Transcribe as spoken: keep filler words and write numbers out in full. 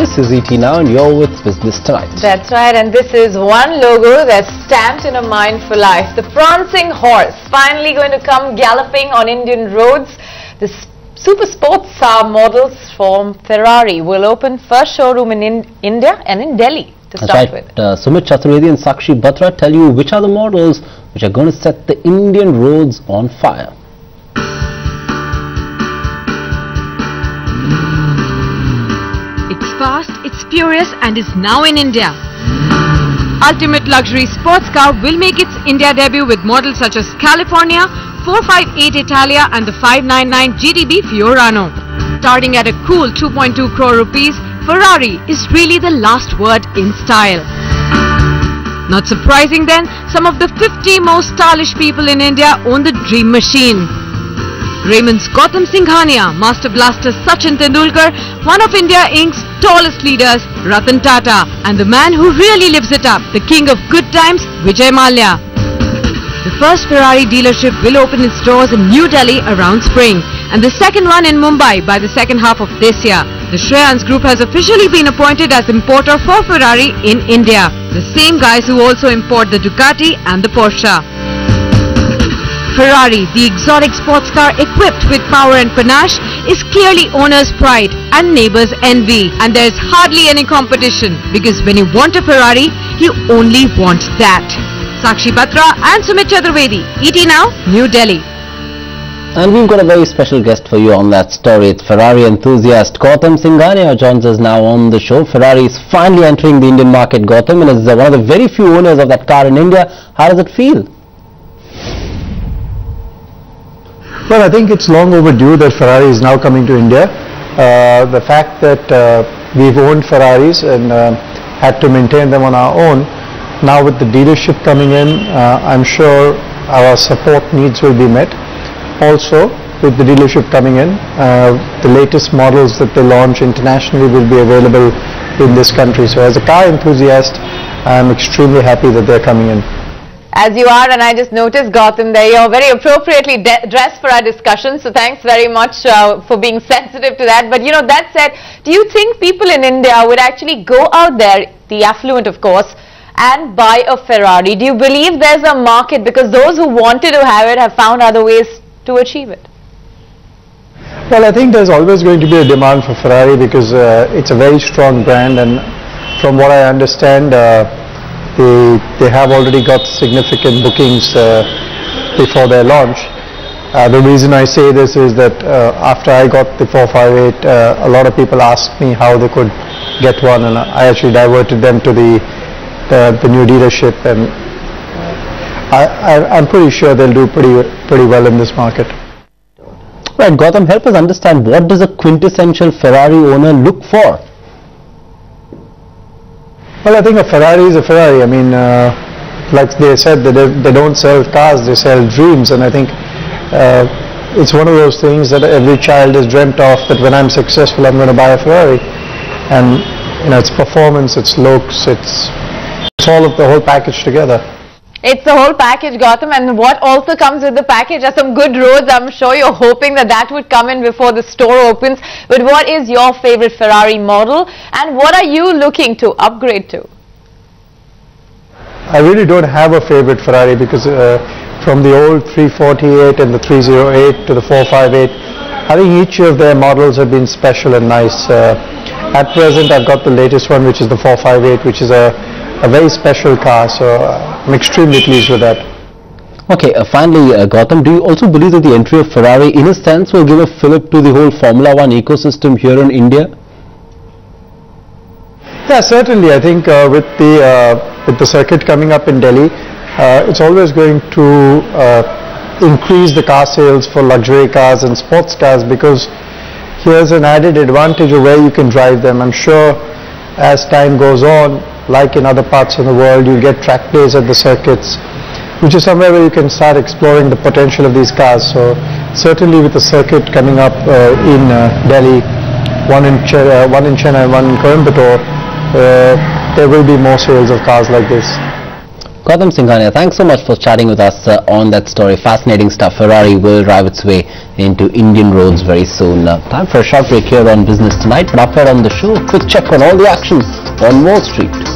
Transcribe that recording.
This is E T Now and you're with Business Tonight. That's right, and this is one logo that's stamped in a mind for life. The prancing horse, finally going to come galloping on Indian roads. The super sports car models from Ferrari will open first showroom in, in India and in Delhi to That's start right. with. Uh, Sumit Chaturvedi and Sakshi Batra tell you which are the models which are going to set the Indian roads on fire. Fast, it's furious and is now in India. Ultimate luxury sports car will make its India debut with models such as California, four fifty-eight Italia and the five ninety-nine G T B Fiorano. Starting at a cool two point two crore rupees, Ferrari is really the last word in style. Not surprising then, some of the fifty most stylish people in India own the dream machine. Raymond's Gautam Singhania, Master Blaster Sachin Tendulkar, one of India Incorporated's tallest leaders, Ratan Tata, and the man who really lives it up, the king of good times, Vijay Mallya. The first Ferrari dealership will open its doors in New Delhi around spring, and the second one in Mumbai by the second half of this year. The Shreyans Group has officially been appointed as importer for Ferrari in India, the same guys who also import the Ducati and the Porsche. Ferrari, the exotic sports car equipped with power and panache, is clearly owner's pride and neighbor's envy. And there's hardly any competition because when you want a Ferrari, you only want that. Sakshi Batra and Sumit Chaturvedi, E T Now, New Delhi. And we've got a very special guest for you on that story. It's Ferrari enthusiast Gautam Singhania joins us now on the show. Ferrari is finally entering the Indian market, Gautam, and is one of the very few owners of that car in India. How does it feel? Well, I think it's long overdue that Ferrari is now coming to India. Uh, the fact that uh, we've owned Ferraris and uh, had to maintain them on our own, now with the dealership coming in, uh, I'm sure our support needs will be met. Also, with the dealership coming in, uh, the latest models that they launch internationally will be available in this country. So as a car enthusiast, I'm extremely happy that they're coming in. As you are, and I just noticed, Gautam, there you're very appropriately dressed for our discussion, so thanks very much uh, for being sensitive to that. But you know, that said, do you think people in India would actually go out there, the affluent of course, and buy a Ferrari? Do you believe there's a market because those who wanted to have it have found other ways to achieve it? Well, I think there's always going to be a demand for Ferrari because uh, it's a very strong brand, and from what I understand, uh, They, they have already got significant bookings uh, before their launch. Uh, the reason I say this is that uh, after I got the four fifty-eight, uh, a lot of people asked me how they could get one, and I actually diverted them to the the, the new dealership, and I, I, I'm pretty sure they'll do pretty pretty well in this market. Right, Gautam, help us understand, what does a quintessential Ferrari owner look for? Well, I think a Ferrari is a Ferrari. I mean, uh, like they said, they, they don't sell cars, they sell dreams. And I think uh, it's one of those things that every child has dreamt of, that when I'm successful, I'm going to buy a Ferrari. And, you know, it's performance, it's looks, it's, it's all of the whole package together. It's the whole package, Gautam, and what also comes with the package are some good roads. I'm sure you're hoping that that would come in before the store opens. But what is your favorite Ferrari model, and what are you looking to upgrade to? I really don't have a favorite Ferrari because uh, from the old three forty-eight and the three oh eight to the four fifty-eight, I think each of their models have been special and nice. Uh, at present, I've got the latest one, which is the four fifty-eight, which is a a very special car, so I'm extremely pleased with that. Okay, uh, finally, uh, Gautam, do you also believe that the entry of Ferrari, in a sense, will give a fillip to the whole Formula One ecosystem here in India? Yeah, certainly. I think uh, with the uh, with the circuit coming up in Delhi, uh, it's always going to uh, increase the car sales for luxury cars and sports cars, because here's an added advantage of where you can drive them. I'm sure as time goes on, like in other parts of the world, you get track days at the circuits, which is somewhere where you can start exploring the potential of these cars. So certainly with the circuit coming up uh, in uh, Delhi, one in, Ch uh, one in Chennai and one in Coimbatore, uh, there will be more sales of cars like this. Gautam Singhania, thanks so much for chatting with us uh, on that story. Fascinating stuff. Ferrari will drive its way into Indian roads very soon. Uh, time for a short break here on Business Tonight, but after on the show, quick check on all the action on Wall Street.